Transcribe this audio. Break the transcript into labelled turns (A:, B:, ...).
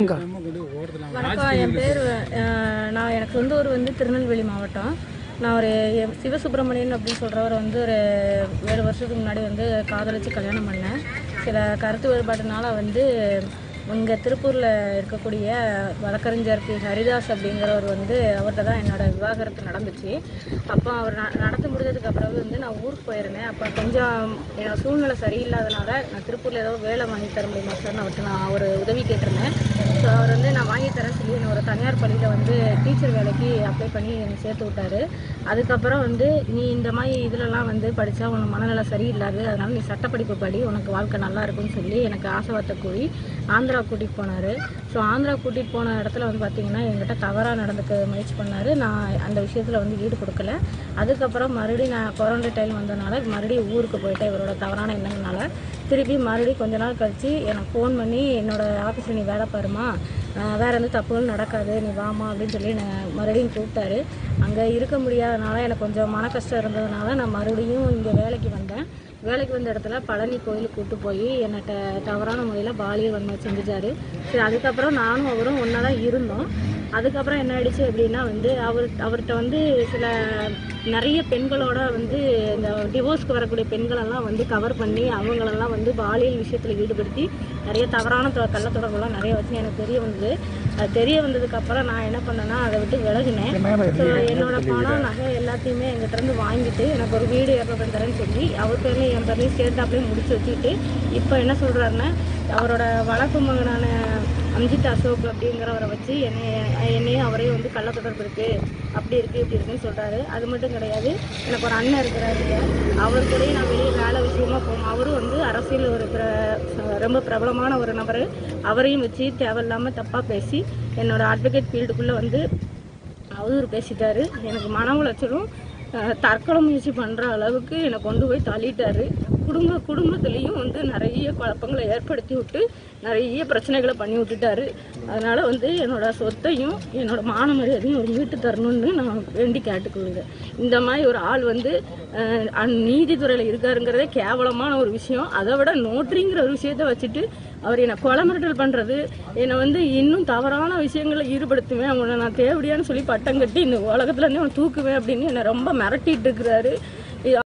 A: வணக்கம். என் பேர் எனக்கு சொந்த ஊர் வந்து திருநெல்வேலி மாவட்டம். நான் ஒரு சிவசுப்ரமணியன் அப்படின்னு சொல்கிறவர் வந்து ஒரு 7 வருஷத்துக்கு முன்னாடி வந்து காதலிச்சு கல்யாணம் பண்ணேன். சில கருத்து வேறுபாடுனால வந்து இங்கே திருப்பூரில் இருக்கக்கூடிய வழக்கறிஞர் பி ஹரிதாஸ் அப்படிங்கிறவர் வந்து அவர்கிட்ட தான் என்னோடய விவாகரத்து நடந்துச்சு. அப்போ அவர் நடந்து முடிஞ்சதுக்கு அப்புறம் வந்து நான் ஊருக்கு போயிருந்தேன். அப்போ கொஞ்சம் என்னோட சூழ்நிலை சரியில்லாதனால நான் திருப்பூரில் ஏதோ வேலை வாங்கி தர முடியுமா சார் அவர்கிட்ட நான் ஒரு உதவி கேட்டிருந்தேன். ஸோ அவர் வந்து நான் வாங்கி தரேன் சொல்லி என்னை ஒரு தனியார் பள்ளியில் வந்து டீச்சர் வேலைக்கு அப்ளை பண்ணி என்னை சேர்த்து விட்டார். அதுக்கப்புறம் வந்து நீ இந்த மாதிரி இதிலலாம் வந்து படித்தா உனக்கு மனநிலை சரியில்லாது, அதனால் நீ சட்டப்படிப்பு படி, உனக்கு வாழ்க்கை நல்லா இருக்குன்னு சொல்லி எனக்கு ஆசைவார்த்தை கூறி ஆந்திரா கூட்டிகிட்டு போனார். ஸோ ஆந்திரா கூட்டிகிட்டு போன இடத்துல வந்து பார்த்திங்கன்னா என்கிட்ட தவறாக நடந்துக்க முயற்சி பண்ணார். நான் அந்த விஷயத்தில் வந்து ஈடு கொடுக்கல. அதுக்கப்புறம் மறுபடியும் நான் குவாரண்டைன் வந்ததுனால மறுபடியும் ஊருக்கு போயிட்டேன். இவரோட தவறான எண்ணங்களால திருப்பி மறுபடியும் கொஞ்ச நாள் கழித்து எனக்கு ஃபோன் பண்ணி என்னோடய ஆஃபீஸில் நீ வேலை பாருமா, வேறு எந்த தப்புகளும் நடக்காது, நீ வாமா அப்படின்னு சொல்லி நான் மறுபடியும் கூப்பிட்டாரு. அங்கே இருக்க முடியாதனால எனக்கு கொஞ்சம் மன கஷ்டம் இருந்ததுனால நான் மறுபடியும் இங்கே வேலைக்கு வந்தேன். வேலைக்கு வந்த இடத்துல பழனி கோயிலுக்கு கூப்பிட்டு போய் என்னட்ட தவறான முறையில் பாலியல் வன்மை செஞ்சுட்டாரு. சரி, அதுக்கப்புறம் நானும் அவரும் ஒன்றா தான் இருந்தோம். அதுக்கப்புறம் என்ன ஆயிடுச்சு அப்படின்னா வந்து அவர்கிட்ட வந்து நிறைய பெண்களோட வந்து இந்த டிவோர்ஸ்க்கு வரக்கூடிய பெண்களெல்லாம் வந்து கவர் பண்ணி அவங்களெல்லாம் வந்து பாலியல் விஷயத்தில் ஈடுபடுத்தி நிறைய தவறான கள்ளத்தொடர்புலாம் நிறைய வச்சு எனக்கு தெரிய வந்தது. அது தெரிய வந்ததுக்கப்புறம் நான் என்ன பண்ணேன்னா அதை விட்டு விலகினேன். ஸோ என்னோட பணம் நகை எல்லாத்தையுமே எங்கிட்டேருந்து வாங்கிட்டு எனக்கு ஒரு வீடு ஏற்பட்டு தரேன்னு சொல்லி அவர் பேர்லையும் என் பேர்லையும் சேர்த்தாப்புலேயும் முடிச்சு வச்சுக்கிட்டு இப்போ என்ன சொல்கிறாருன்னா அவரோட வழக்கு மகனான அம்ஜித் அசோக் அப்படிங்கிறவரை வச்சு என்னையும் அவரையும் வந்து கள்ளத்தொடர்பு இருக்குது, அப்படி இருக்குது இப்படி இருக்குன்னு சொல்கிறாரு. அது மட்டும் கிடையாது, எனக்கு ஒரு அண்ணன் இருக்கிறாரு, அவர் கூடயும் நான் வெளியே வேலை விஷயமா போகணும். அவரும் வந்து அரசியல் ஒரு ரொம்ப பிரபலமான ஒரு நபர். அவரையும் வச்சு தேவையில்லாமல் தப்பாக பேசி என்னோடய அட்வொகேட் ஃபீல்டுக்குள்ளே வந்து அவதூறு பேசிட்டாரு. எனக்கு மன உளைச்சலும் தற்கொலை முயற்சி பண்ணுற அளவுக்கு என்னை கொண்டு போய் தள்ளிட்டாரு. குடும்பத்துலேயும் வந்து நிறைய குழப்பங்களை ஏற்படுத்தி விட்டு நிறைய பிரச்சனைகளை பண்ணி விட்டுட்டாரு. அதனால் வந்து என்னோட சொத்தையும் என்னோட மான மரியாதையும் ஒரு மீட்டு தரணும்னு நான் வேண்டி கேட்டுக்கொள்ளுங்க. இந்த மாதிரி ஒரு ஆள் வந்து நீதித்துறையில் இருக்காருங்கிறதே கேவலமான ஒரு விஷயம். அதை விட நோட்டரிங்கிற ஒரு விஷயத்த வச்சுட்டு அவர் என்னை கொலை மிரட்டல் பண்ணுறது, என்னை வந்து இன்னும் தவறான விஷயங்களில் ஈடுபடுத்துவேன், அவனை நான் தேவடியான்னு சொல்லி பட்டம் கட்டி இந்த உலகத்துலேருந்து அவனை தூக்குவேன் அப்படின்னு என்னை ரொம்ப மிரட்டிட்டு இருக்கிறாரு.